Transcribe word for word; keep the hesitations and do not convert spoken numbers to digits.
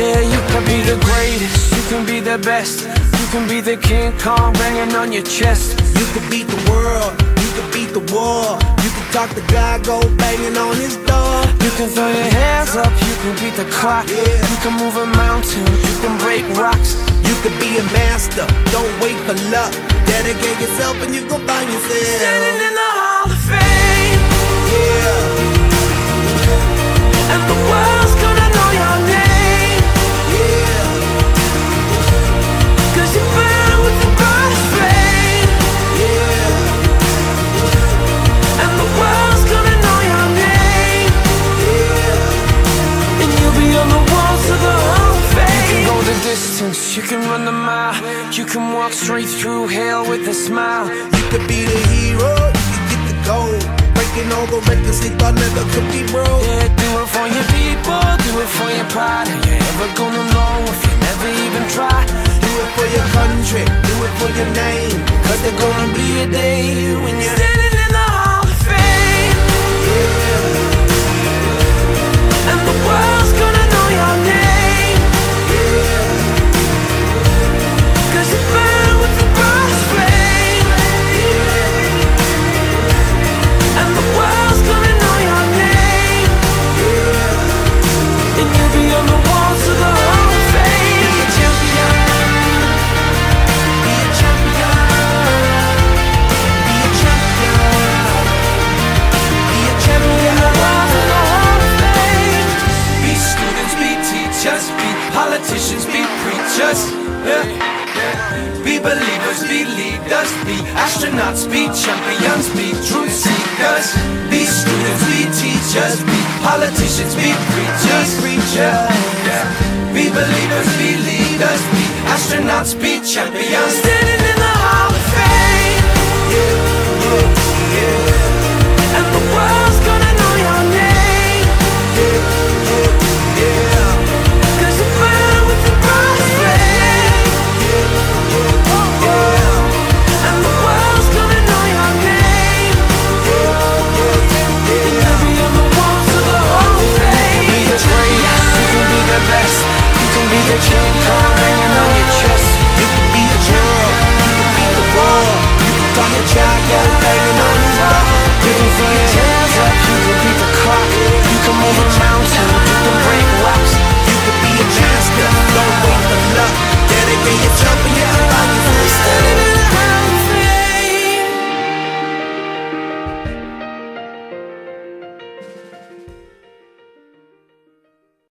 Yeah, you can be the greatest, you can be the best, you can be the King Kong banging on your chest. You can beat the world, you can beat the war. You can talk to God, go banging on his door. You can throw your hands up, you can beat the clock. Yeah. You can move a mountain, you can break rocks. You can be a master, don't wait for luck. Dedicate yourself and you gon' find yourself Standing in the Hall of Fame. Yeah, And the world's gonna know your name. yeah, Cause you burn with the brightest flame. yeah, And the world's gonna know your name. yeah. And you'll be on the walls of the Hall of Fame. You can go the distance, you can run the mile. You can walk straight through hell with a smile. You could be the hero, you can get the gold. Breaking all the records they thought never could be broke. Yeah, do it for your people, do it for your pride. Are you ever gonna know if you never even try? Do it for your country, do it for your name. Cause there's gonna be a day when you're Standing in the Hall of Fame. And the world's gonna know your name. Cause you burn with the brightest flame. And the world's gonna know your name. And you'll be on the walls of the Hall of Fame. Be a champion. Be a champion. Be a champion. Be a champion. On the walls of the Hall of Fame. Be students, be teachers, be politicians, be preachers. Yeah. Be believers, be leaders, be astronauts, be champions, be truth seekers. Be students, be teachers, be politicians, be preachers, preachers. Yeah. Be believers, be leaders, be astronauts, be champions.